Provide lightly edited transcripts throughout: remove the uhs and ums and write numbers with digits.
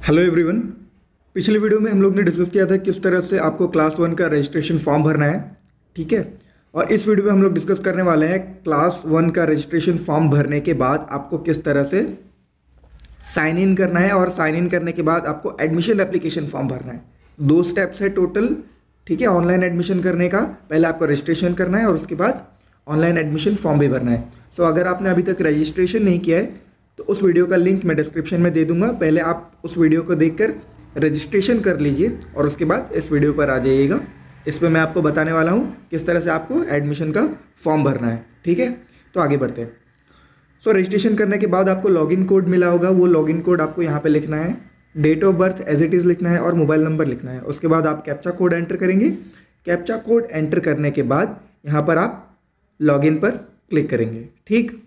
Hello everyone. पिछले video में हम लोग ने डिस्कस किया था किस तरह से आपको क्लास वन का रजिस्ट्रेशन फॉर्म भरना है। ठीक है। और इस वीडियो में हम लोग डिस्कस करने वाले हैं क्लास वन का रजिस्ट्रेशन फॉर्म भरने के बाद आपको किस तरह से साइन इन करना है और साइन इन करने के बाद आपको एडमिशन एप्लीकेशन फॉर्म भरना है। 2 स्टेप्स है टोटल। ठीक है। ऑनलाइन एडमिशन करने का पहले आपको रजिस्ट्रेशन करना है और उसके बाद ऑनलाइन एडमिशन फॉर्म भी भरना है। सो अगर आपने अभी तक रजिस्ट्रेशन नहीं किया है तो उस वीडियो का लिंक मैं डिस्क्रिप्शन में दे दूंगा। पहले आप उस वीडियो को देखकर रजिस्ट्रेशन कर लीजिए और उसके बाद इस वीडियो पर आ जाइएगा। इस पर मैं आपको बताने वाला हूँ किस तरह से आपको एडमिशन का फॉर्म भरना है। ठीक है। तो आगे बढ़ते हैं। सो रजिस्ट्रेशन करने के बाद आपको लॉगिन कोड मिला होगा, वो लॉगिन कोड आपको यहाँ पे लिखना है, date of birth as it is लिखना है और मोबाइल नंबर लिखना है। उसके बाद आप कैप्चा कोड एंटर करेंगे। कैप्चा कोड एंटर करने के बाद यहाँ पर आप लॉगिन पर क्लिक करेंगे। ठीक।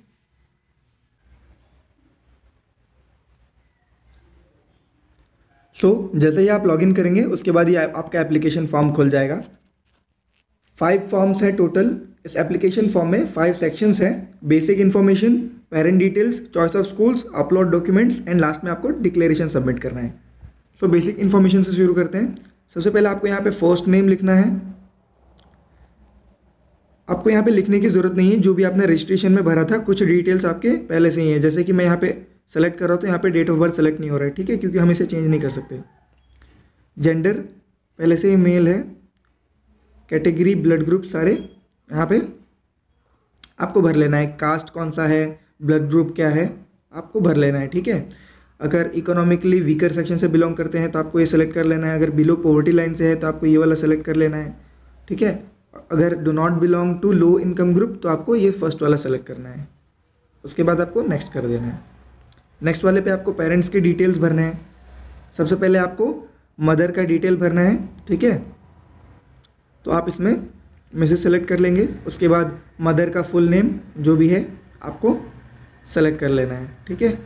जैसे ही आप लॉगिन करेंगे उसके बाद ये आपका एप्लीकेशन फॉर्म खुल जाएगा। 5 फॉर्म्स हैं टोटल। इस एप्लीकेशन फॉर्म में 5 सेक्शंस हैं। Basic information, parent details, choice of schools, upload documents and last में आपको डिक्लेरेशन सबमिट करना है। बेसिक इन्फॉर्मेशन से शुरू करते हैं। सबसे पहले आपको यहाँ पे फर्स्ट नेम लिखना है। आपको यहाँ पे लिखने की ज़रूरत नहीं है, जो भी आपने रजिस्ट्रेशन में भरा था कुछ डिटेल्स आपके पहले से ही है। जैसे कि मैं यहाँ पे सेलेक्ट कर रहा हूँ तो यहाँ पे डेट ऑफ बर्थ सेलेक्ट नहीं हो रहा है। ठीक है, क्योंकि हम इसे चेंज नहीं कर सकते। जेंडर पहले से ही मेल है। कैटेगरी, ब्लड ग्रुप सारे यहाँ पे आपको भर लेना है। कास्ट कौन सा है, ब्लड ग्रुप क्या है, आपको भर लेना है। ठीक है। अगर इकोनॉमिकली वीकर सेक्शन से बिलोंग करते हैं तो आपको ये सेलेक्ट कर लेना है। अगर बिलो पॉवर्टी लाइन से है तो आपको ये वाला सेलेक्ट कर लेना है। ठीक है। अगर do not belong to low income group तो आपको ये फर्स्ट वाला सेलेक्ट करना है। उसके बाद आपको नेक्स्ट कर देना है। नेक्स्ट वाले पे आपको पेरेंट्स की डिटेल्स भरना है। सबसे पहले आपको मदर का डिटेल भरना है। ठीक है। तो आप इसमें मिसेस सेलेक्ट कर लेंगे। उसके बाद मदर का फुल नेम जो भी है आपको सेलेक्ट कर लेना है। ठीक है।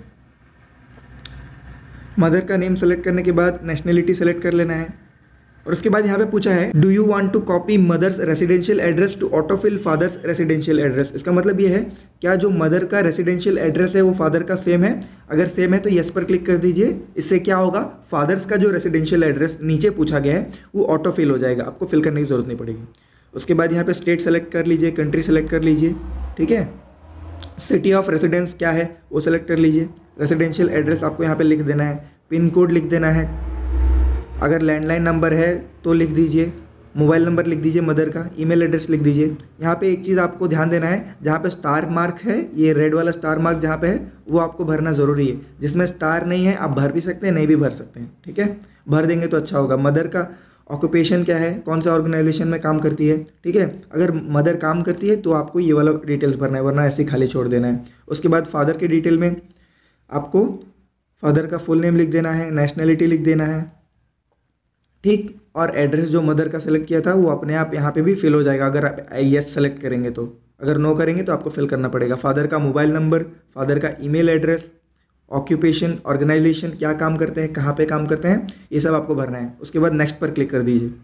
मदर का नेम सेलेक्ट करने के बाद नेशनलिटी सेलेक्ट कर लेना है। और उसके बाद यहाँ पे पूछा है do you want to copy mother's residential address to autofill father's residential address. इसका मतलब ये है क्या जो मदर का रेसिडेंशियल एड्रेस है वो फादर का सेम है। अगर सेम है तो यस पर क्लिक कर दीजिए। इससे क्या होगा, फादर्स का जो रेसिडेंशियल एड्रेस नीचे पूछा गया है वो ऑटोफिल हो जाएगा, आपको फिल करने की जरूरत नहीं पड़ेगी। उसके बाद यहाँ पे स्टेट सेलेक्ट कर लीजिए, कंट्री सेलेक्ट कर लीजिए। ठीक है। सिटी ऑफ रेसिडेंस क्या है वो सेलेक्ट कर लीजिए। रेसिडेंशियल एड्रेस आपको यहाँ पे लिख देना है। पिन कोड लिख देना है। अगर लैंडलाइन नंबर है तो लिख दीजिए। मोबाइल नंबर लिख दीजिए मदर का। ईमेल एड्रेस लिख दीजिए। यहाँ पे एक चीज़ आपको ध्यान देना है, जहाँ पे स्टार मार्क है, ये रेड वाला स्टार मार्क जहाँ पे है वो आपको भरना ज़रूरी है। जिसमें स्टार नहीं है आप भर भी सकते हैं, नहीं भी भर सकते हैं। ठीक है। भर देंगे तो अच्छा होगा। मदर का ऑक्यूपेशन क्या है, कौन सा ऑर्गेनाइजेशन में काम करती है। ठीक है। अगर मदर काम करती है तो आपको ये वाला डिटेल्स भरना है, वरना ऐसे ही खाली छोड़ देना है। उसके बाद फादर के डिटेल में आपको फादर का फुल नेम लिख देना है, नेशनलिटी लिख देना है। ठीक। और एड्रेस जो मदर का सेलेक्ट किया था वो अपने आप यहाँ पे भी फिल हो जाएगा अगर आप यस सेलेक्ट करेंगे तो। अगर नो करेंगे तो आपको फिल करना पड़ेगा। फादर का मोबाइल नंबर, फादर का ईमेल एड्रेस, ऑक्यूपेशन, ऑर्गेनाइजेशन, क्या काम करते हैं, कहाँ पे काम करते हैं, ये सब आपको भरना है। उसके बाद नेक्स्ट पर क्लिक कर दीजिए।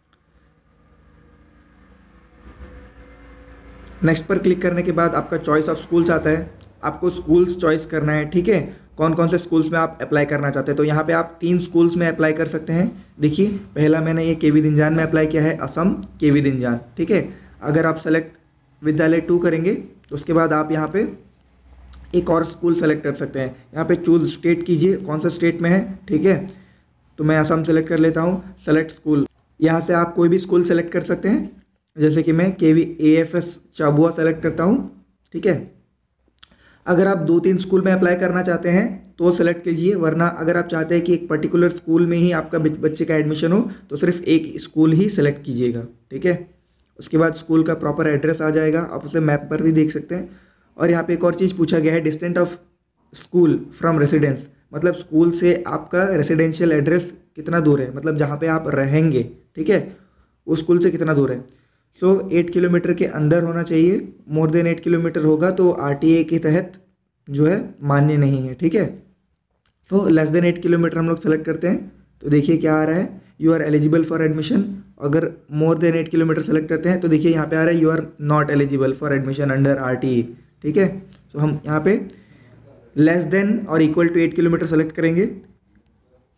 नेक्स्ट पर क्लिक करने के बाद आपका चॉइस ऑफ स्कूल्स आता है। आपको स्कूल्स चॉइस करना है। ठीक है। कौन कौन से स्कूल्स में आप अप्लाई करना चाहते हैं, तो यहाँ पे आप 3 स्कूल्स में अप्लाई कर सकते हैं। देखिए पहला मैंने ये केवी दिनजान में अप्लाई किया है, असम केवी दिनजान। ठीक है। अगर आप सेलेक्ट विद्यालय 2 करेंगे तो उसके बाद आप यहाँ पे एक और स्कूल सेलेक्ट कर सकते हैं। यहाँ पे चूज स्टेट कीजिए, कौन सा स्टेट में है। ठीक है। तो मैं असम सेलेक्ट कर लेता हूँ। सेलेक्ट स्कूल, यहाँ से आप कोई भी स्कूल सेलेक्ट कर सकते हैं। जैसे कि मैं केवी AFS चाबुआ सेलेक्ट करता हूँ। ठीक है। अगर आप 2-3 स्कूल में अप्लाई करना चाहते हैं तो सेलेक्ट कीजिए, वरना अगर आप चाहते हैं कि एक पर्टिकुलर स्कूल में ही आपका बच्चे का एडमिशन हो तो सिर्फ एक स्कूल ही सेलेक्ट कीजिएगा। ठीक है। उसके बाद स्कूल का प्रॉपर एड्रेस आ जाएगा, आप उसे मैप पर भी देख सकते हैं। और यहाँ पे एक और चीज़ पूछा गया है, distance of school from residence, मतलब स्कूल से आपका रेसिडेंशियल एड्रेस कितना दूर है, मतलब जहाँ पे आप रहेंगे। ठीक है। उस स्कूल से कितना दूर है। 8 किलोमीटर के अंदर होना चाहिए। मोर देन 8 किलोमीटर होगा तो RTA के तहत जो है मान्य नहीं है। ठीक है। लेस देन 8 किलोमीटर हम लोग सेलेक्ट करते हैं तो देखिए क्या आ रहा है, you are eligible for admission. अगर मोर देन 8 किलोमीटर सेलेक्ट करते हैं तो देखिए यहाँ पे आ रहा है you are not eligible for admission under RTA। ठीक है। हम यहाँ पे लेस देन और इक्वल टू 8 किलोमीटर सेलेक्ट करेंगे।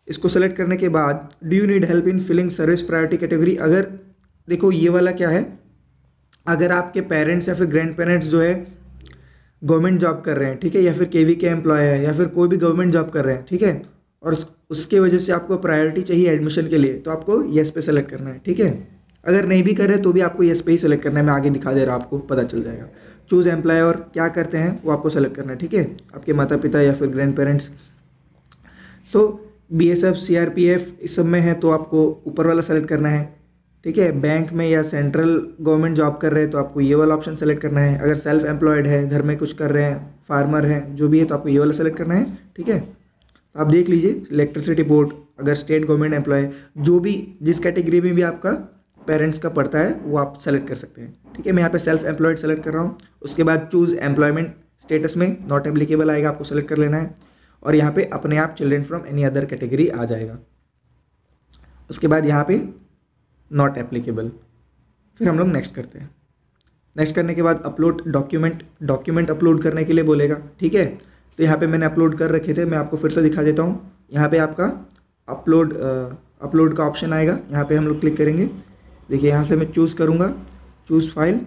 इसको सेलेक्ट करने के बाद do you need help in filling service priority category. अगर देखो ये वाला क्या है, अगर आपके पेरेंट्स या फिर ग्रैंड पेरेंट्स जो है गवर्नमेंट जॉब कर रहे हैं, ठीक है, या फिर केवी के एम्प्लॉय है या फिर कोई भी गवर्नमेंट जॉब कर रहे हैं, ठीक है, और उसके वजह से आपको प्रायोरिटी चाहिए एडमिशन के लिए, तो आपको येस पे सेलेक्ट करना है, ठीक है। अगर नहीं भी कर रहे तो भी आपको येस पे ही सेलेक्ट करना है, मैं आगे दिखा दे रहा हूँ, आपको पता चल जाएगा। चूज़ एम्प्लॉय और क्या करते हैं वो आपको सेलेक्ट करना है, ठीक है, आपके माता पिता या फिर grandparents. So BSF CRPF इस सब में है तो आपको ऊपर वाला सेलेक्ट करना है, ठीक है। बैंक में या सेंट्रल गवर्नमेंट जॉब कर रहे हैं तो आपको ये वाला ऑप्शन सेलेक्ट करना है। अगर सेल्फ एम्प्लॉयड है, घर में कुछ कर रहे हैं, फार्मर है, जो भी है, तो आपको ये वाला सेलेक्ट करना है, ठीक है। तो आप देख लीजिए इलेक्ट्रिसिटी बोर्ड, अगर स्टेट गवर्नमेंट एम्प्लॉय, जो भी जिस कैटेगरी में भी आपका पेरेंट्स का पड़ता है वो आप सेलेक्ट कर सकते हैं, ठीक है। मैं यहाँ पे सेल्फ एम्प्लॉयड सेलेक्ट कर रहा हूँ। उसके बाद चूज़ एम्प्लॉयमेंट स्टेटस में नॉट एप्लीकेबल आएगा, आपको सेलेक्ट कर लेना है, और यहाँ पे अपने आप children from any other category आ जाएगा। उसके बाद यहाँ पे नॉट एप्लीकेबल, फिर हम लोग नेक्स्ट करते हैं। नेक्स्ट करने के बाद अपलोड डॉक्यूमेंट अपलोड करने के लिए बोलेगा, ठीक है। तो यहाँ पे मैंने अपलोड कर रखे थे, मैं आपको फिर से दिखा देता हूँ। यहाँ पे आपका अपलोड का ऑप्शन आएगा, यहाँ पे हम लोग क्लिक करेंगे। देखिए यहाँ से मैं चूज़ करूँगा, चूज़ फाइल।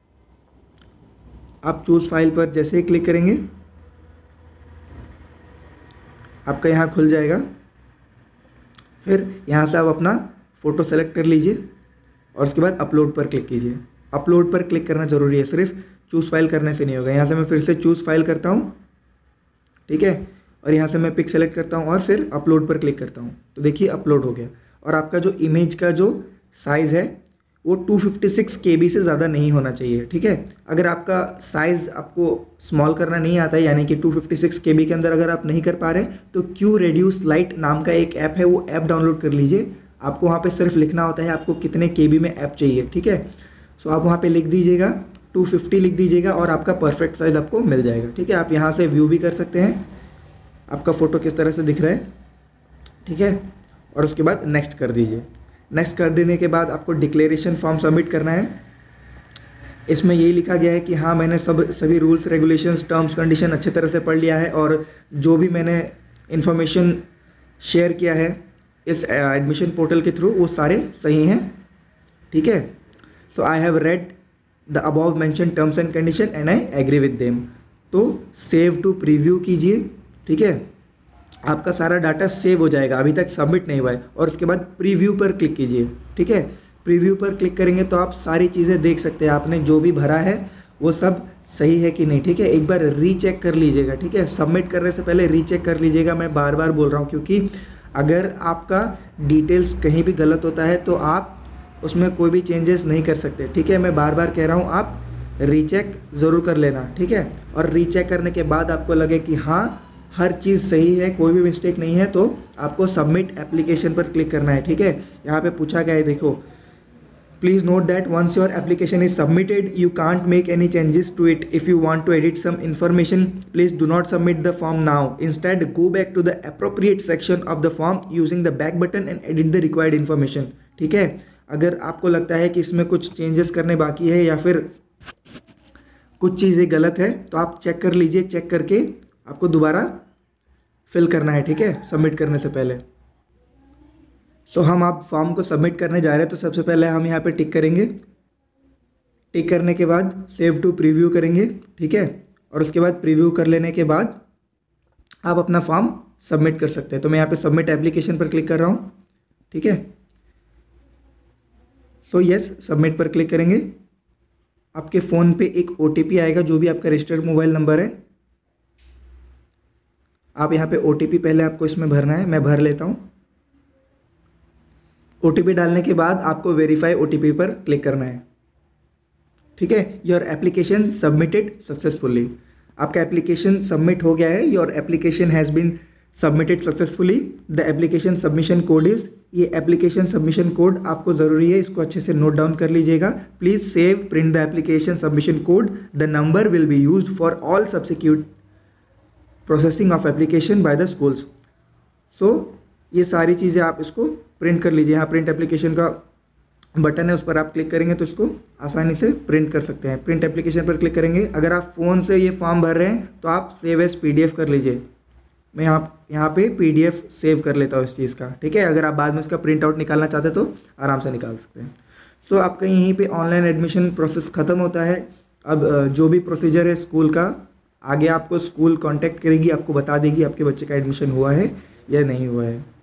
आप चूज़ फाइल पर जैसे ही क्लिक करेंगे आपका यहाँ खुल जाएगा। फिर यहाँ से आप अपना फ़ोटो सेलेक्ट कर लीजिए और उसके बाद अपलोड पर क्लिक कीजिए। अपलोड पर क्लिक करना ज़रूरी है, सिर्फ चूज़ फाइल करने से नहीं होगा। यहाँ से मैं फिर से चूज़ फाइल करता हूँ, ठीक है, और यहाँ से मैं पिक सेलेक्ट करता हूँ और फिर अपलोड पर क्लिक करता हूँ। तो देखिए अपलोड हो गया। और आपका जो इमेज का जो साइज़ है वो 256 KB से ज़्यादा नहीं होना चाहिए, ठीक है। अगर आपका साइज़ आपको स्मॉल करना नहीं आता है, यानी कि 256 KB के अंदर अगर आप नहीं कर पा रहे, तो क्यू रेड्यूस लाइट नाम का एक ऐप है, वो ऐप डाउनलोड कर लीजिए। आपको वहाँ पे सिर्फ लिखना होता है आपको कितने KB में ऐप चाहिए, ठीक है। सो आप वहाँ पे लिख दीजिएगा 250 लिख दीजिएगा और आपका परफेक्ट साइज़ आपको मिल जाएगा, ठीक है। आप यहाँ से व्यू भी कर सकते हैं आपका फ़ोटो किस तरह से दिख रहा है, ठीक है। और उसके बाद नेक्स्ट कर दीजिए। नेक्स्ट कर देने के बाद आपको डिक्लेरेशन फॉर्म सबमिट करना है। इसमें यही लिखा गया है कि हाँ मैंने सभी रूल्स रेगुलेशंस टर्म्स कंडीशन अच्छे तरह से पढ़ लिया है और जो भी मैंने इन्फॉर्मेशन शेयर किया है इस एडमिशन पोर्टल के थ्रू वो सारे सही हैं, ठीक है। So I have read the above mention terms and condition and I agree with them. तो सेव टू प्रीव्यू कीजिए, ठीक है। आपका सारा डाटा सेव हो जाएगा, अभी तक सबमिट नहीं हुआ है। और उसके बाद प्रीव्यू पर क्लिक कीजिए, ठीक है। प्रीव्यू पर क्लिक करेंगे तो आप सारी चीज़ें देख सकते हैं, आपने जो भी भरा है वो सब सही है कि नहीं, ठीक है। एक बार रीचेक कर लीजिएगा, ठीक है। सबमिट करने से पहले रीचेक कर लीजिएगा। मैं बार बार बोल रहा हूँ क्योंकि अगर आपका डिटेल्स कहीं भी गलत होता है तो आप उसमें कोई भी चेंजेस नहीं कर सकते, ठीक है। मैं बार बार कह रहा हूँ आप रीचेक ज़रूर कर लेना, ठीक है। और रीचेक करने के बाद आपको लगे कि हाँ हर चीज़ सही है, कोई भी मिस्टेक नहीं है, तो आपको सबमिट एप्लीकेशन पर क्लिक करना है, ठीक है। यहाँ पे पूछा गया है, देखो please note that once your application is submitted you can't make any changes to it. If you want to edit some information please do not submit the form now, instead go back to the appropriate section of the form using the back button and edit the required information, ठीक है। अगर आपको लगता है कि इसमें कुछ changes करने बाकी है या फिर कुछ चीज़ें गलत है तो आप चेक कर लीजिए, चेक करके आपको दोबारा फिल करना है, ठीक है, सबमिट करने से पहले। सो हम आप फॉर्म को सबमिट करने जा रहे हैं तो सबसे पहले हम यहाँ पे टिक करेंगे। टिक करने के बाद सेव टू प्रीव्यू करेंगे, ठीक है। और उसके बाद प्रीव्यू कर लेने के बाद आप अपना फॉर्म सबमिट कर सकते हैं। तो मैं यहाँ पे सबमिट एप्लीकेशन पर क्लिक कर रहा हूँ, ठीक है। सो यस सबमिट पर क्लिक करेंगे। आपके फ़ोन पे एक OTP आएगा, जो भी आपका रजिस्टर्ड मोबाइल नंबर है। आप यहाँ पे OTP पहले आपको इसमें भरना है, मैं भर लेता हूँ। OTP डालने के बाद आपको वेरीफाई OTP पर क्लिक करना है, ठीक है। योर एप्लीकेशन सबमिटेड सक्सेसफुली, आपका एप्लीकेशन सबमिट हो गया है। Your application has been submitted successfully. The application submission code is, ये एप्लीकेशन सबमिशन कोड आपको ज़रूरी है, इसको अच्छे से नोट डाउन कर लीजिएगा। Please save print the application submission code, the number will be used for all subsequent processing of application by the schools. So ये सारी चीज़ें आप इसको प्रिंट कर लीजिए। यहाँ प्रिंट एप्लीकेशन का बटन है, उस पर आप क्लिक करेंगे तो इसको आसानी से प्रिंट कर सकते हैं। प्रिंट एप्लीकेशन पर क्लिक करेंगे। अगर आप फ़ोन से ये फॉर्म भर रहे हैं तो आप सेव एज PDF कर लीजिए, मैं यहाँ पे PDF सेव कर लेता हूँ इस चीज़ का, ठीक है। अगर आप बाद में इसका प्रिंट आउट निकालना चाहते हैं तो आराम से निकाल सकते हैं। सो आपका यहीं पे ऑनलाइन एडमिशन प्रोसेस ख़त्म होता है। अब जो भी प्रोसीजर है स्कूल का, आगे आपको स्कूल कांटेक्ट करेगी, आपको बता देगी आपके बच्चे का एडमिशन हुआ है या नहीं हुआ है।